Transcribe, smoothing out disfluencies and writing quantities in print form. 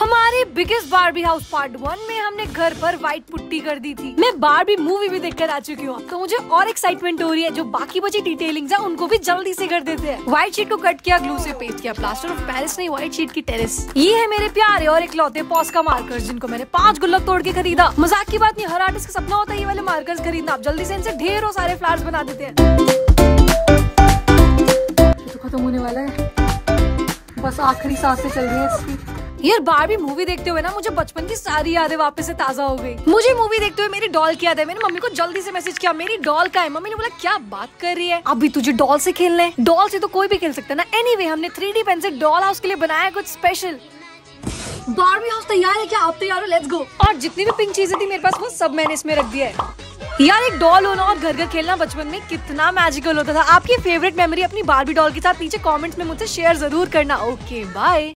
हमारे biggest Barbie house part 1 में हमने घर पर व्हाइट पुट्टी कर दी थी। मैं बारबी मूवी भी देखकर आ चुकी हूँ, तो मुझे और एक्साइटमेंट हो रही है। जो बाकी बची डिटेलिंग्स है उनको भी जल्दी से कर देते हैं। व्हाइट शीट को कट किया, ग्लू से पेस्ट किया, प्लास्टर ऑफ पेरिस नहीं, व्हाइट शीट की टेरेस। ये है मेरे प्यारे और इकलौते पॉस्का मार्कर्स, जिनको मैंने 5 गुल्लक तोड़ के खरीदा। मजाक की बात नहीं, हर आर्टिस्ट का सपना होता है ये वाले मार्कर्स खरीदना। आप जल्दी से इनसे ढेरों सारे फ्लावर्स बना देते हैं। तो खत्म होने वाला है, बस आखिरी सांसें चल रही है इसकी। यार बारबी मूवी देखते हुए ना मुझे बचपन की सारी यादें वापस से ताजा हो गई। मुझे मूवी देखते हुए मेरी डॉल की याद है। मैंने मम्मी को जल्दी से मैसेज किया, मेरी डॉल का है। मम्मी ने बोला क्या बात कर रही है, अभी तुझे डॉल से खेलना है? डॉल से तो कोई भी खेल सकता है ना। एनीवे, हमने 3D पेन से डॉल हाउस के लिए बनाया कुछ स्पेशल। बारबी हाउस तैयार है क्या? आप तैयार हो? Let's go. और जितनी भी पिंक चीजें थी मेरे पास वो सब मैंने इसमें रख दिया है। यार एक डॉल होना और घर घर खेलना बचपन में कितना मैजिकल होता था। आपकी फेवरेट मेमोरी अपनी बारबी डॉल के साथ नीचे कमेंट्स में मुझसे शेयर जरूर करना। Okay bye.